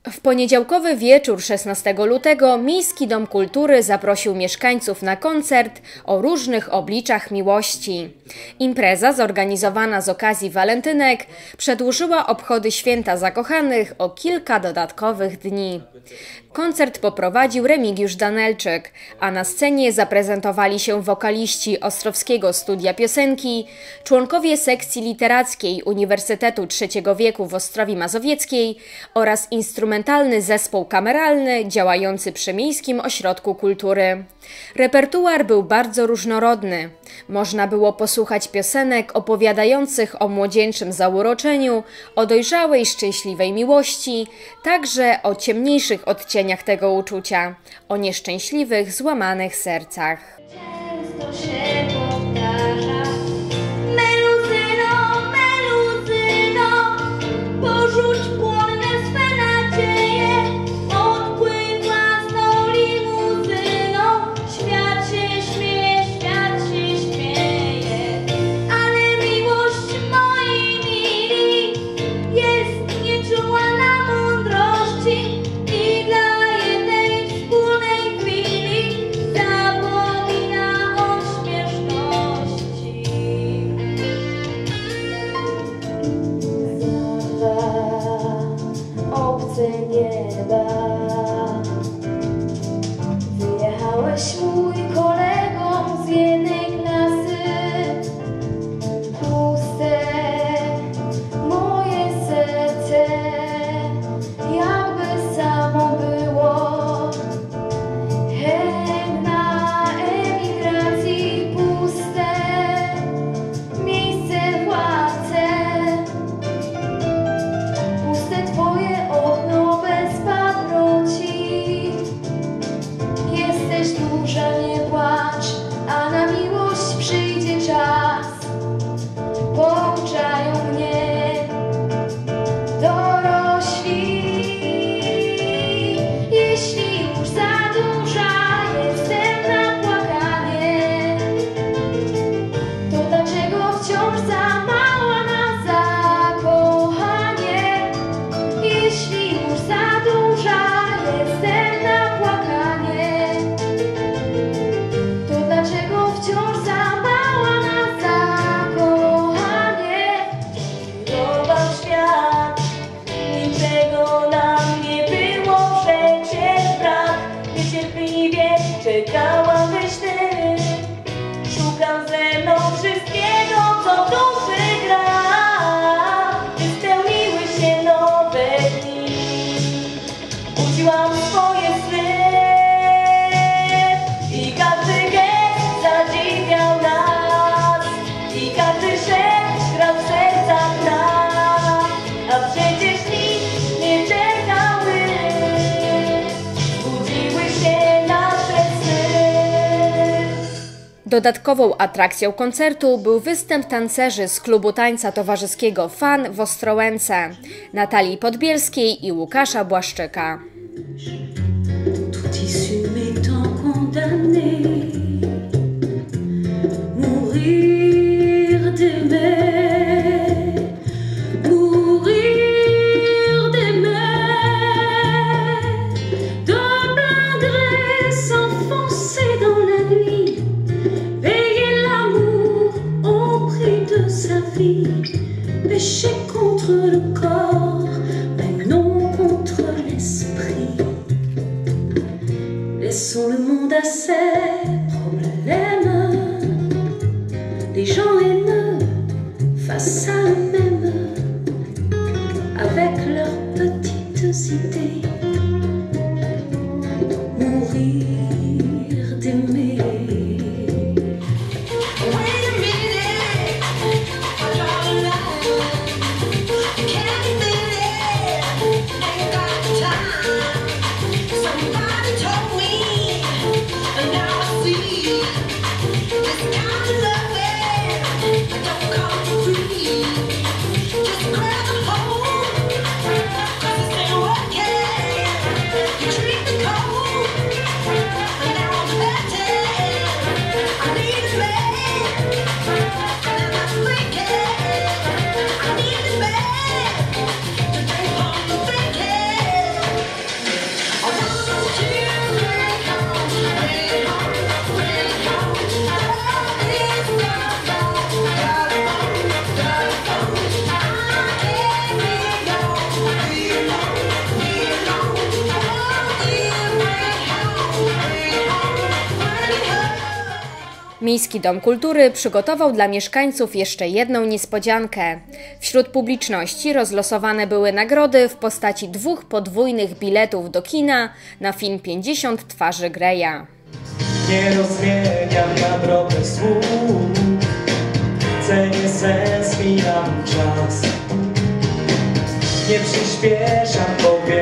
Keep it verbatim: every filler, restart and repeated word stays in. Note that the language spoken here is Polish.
W poniedziałkowy wieczór szesnastego lutego Miejski Dom Kultury zaprosił mieszkańców na koncert o różnych obliczach miłości. Impreza zorganizowana z okazji walentynek przedłużyła obchody Święta Zakochanych o kilka dodatkowych dni. Koncert poprowadził Remigiusz Danelczyk, a na scenie zaprezentowali się wokaliści Ostrowskiego Studia Piosenki, członkowie sekcji literackiej Uniwersytetu Trzeciego Wieku w Ostrowi Mazowieckiej oraz instrumentalny zespół kameralny działający przy Miejskim Ośrodku Kultury. Repertuar był bardzo różnorodny. Można było posłuchać piosenek opowiadających o młodzieńczym zauroczeniu, o dojrzałej, szczęśliwej miłości, także o ciemniejszych odcieniach tego uczucia, o nieszczęśliwych, złamanych sercach. Często się powtarza: Meluzyno, meluzyno, porzuć płonne swe nadzieje, odpłyń własną limuzyną, świat się śmieje, świat się śmieje, ale miłość moi mili jest nieczuła na mądrości i dla jednej wspólnej chwili zapomina o śmieszności. Znała obce nieba, wyjechałeś mój kolego z jednej klasy. Puste moje serce, jakby samo było. Chęt na emigracji, puste miejsce w ławce, puste twoje okno bez paproci. Jesteś duża, nie płacz, a na miłość przyjdzie czas. Pouczają mnie dorośli. Jeśli już za duża jestem na płakanie, to dlaczego wciąż za mała na zakochanie? Jeśli już za duża jestem na płakanie, to dlaczego wciąż za mała na zakochanie? Budował świat, niczego nam nie było przecież brak. Niecierpliwie czekałam, byś ty szukał ze mną wszystkiego, co w duszy gra. By spełniły się nowe dni, budziłam swoje sny i każdy gest zadziwiał nas, i każdy szep grał w sercach nas, a przecież nikt nie czekał, by budziły się nasze sny. Dodatkową atrakcją koncertu był występ tancerzy z klubu tańca towarzyskiego Fan w Ostrołęce, Natalii Podbielskiej i Łukasza Błaszczyka. Tout issu m'étant condamné, mourir d'aimer, mourir d'aimer, de plein gré s'enfoncer dans la nuit, payer l'amour au prix de sa vie, pécher contre le corps, mais non contre l'esprit. Laissons le monde à ses problèmes, les gens haineux face à eux-mêmes, avec leurs petites idées, mourir d'aimer. Wait a minute, I got a lie. Can't feel it, ain't got the time. Somebody told me, and now I see this kind of loving don't come for free. Just grab a hold, 'cause this ain't working. Miejski Dom Kultury przygotował dla mieszkańców jeszcze jedną niespodziankę. Wśród publiczności rozlosowane były nagrody w postaci dwóch podwójnych biletów do kina na film pięćdziesiąt twarzy Greya. Nie rozmieniam na drogę słów, cenię sens, mijam czas. Nie przyspieszam, bo wiem,